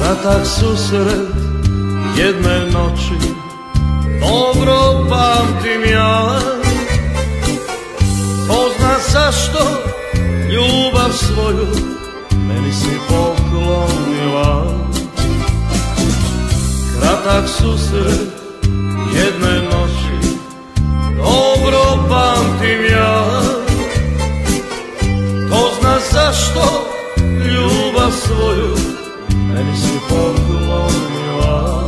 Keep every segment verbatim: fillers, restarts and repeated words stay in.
kratak susret jedne noći, dobro pamtim ja. Ko zna zašto ljubav svoju meni si poklonila. Kratak susret jedne noći, dobro pamtim ja. Ko zna zašto ljubav svoju meni si poklonila.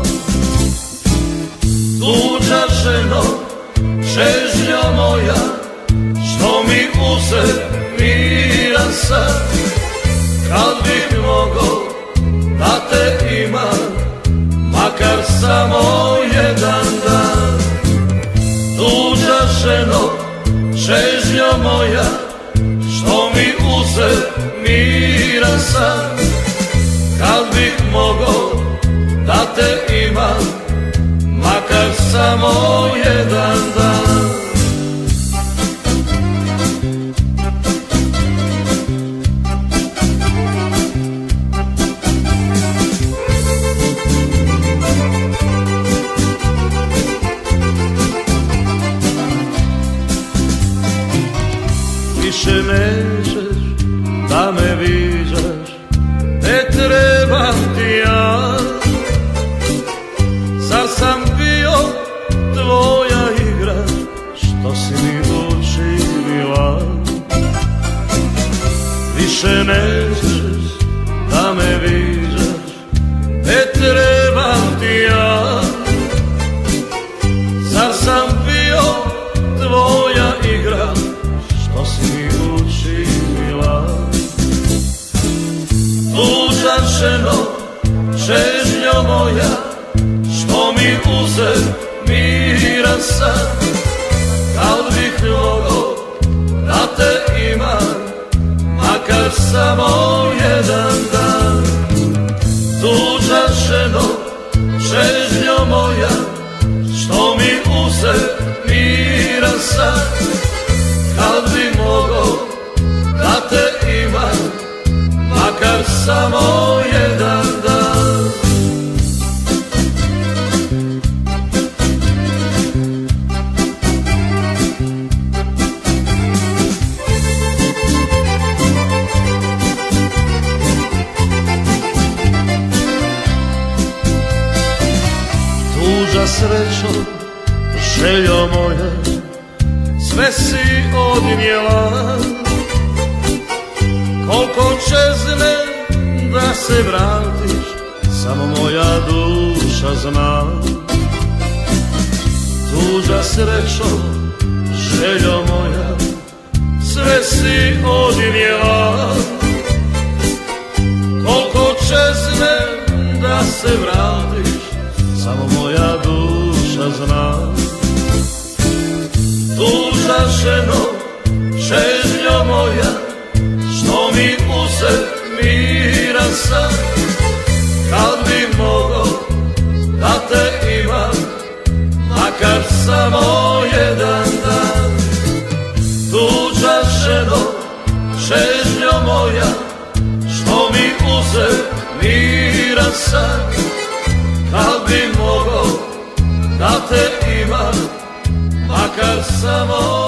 Tuđa ženo, čežnjo moja, što mi uze miran sad. Kad bih mogo da te imam, makar samo jedan dan. Tuđa ženo, čežnjo moja, što mi uze miran sad. Kad bih mogo da te imam, makar samo jedan dan. Više nećeš da me viđaš, ne trebam ti ja. Zar sam bio tvoja igra, što si mi učinila? Više nećeš da me viđaš, ne trebam ti ja. Zar sam bio tvoja igra, što si mi učinila? Tuđa ženo, čežnjo moja, što mi uze miran sad. Kad bih mogo da te imam, makar samo jedan dan. Tuđa ženo, čežnjo moja, što mi uze miran sad. Kad bih mogo da te imam, makar samo jedan dan. Tuđa srećo, željo moja, sve si odnijela. Koliko čezne da se vratiš, samo moja duša zna. Tuđa srećo, željo moja, sve si odnijela. Koliko čezne da se vratiš, samo moja duša zna. Tuđa ženo, čežnjo moja, što mi uze miran sad. Kad bi mogo da te imam, makar samo jedan dan. Tuđa ženo, čežnjo moja, što mi uze miran sad. Kad bi mogo da te imam, makar samo